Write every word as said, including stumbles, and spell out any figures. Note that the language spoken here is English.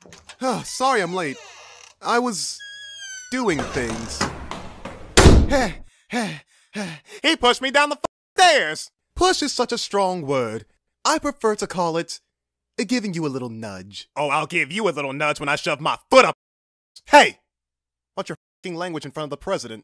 Sorry I'm late. I was doing things. He pushed me down the stairs. Push is such a strong word. I prefer to call it uh, giving you a little nudge. Oh, I'll give you a little nudge when I shove my foot up. Hey! Watch your f***ing language in front of the president.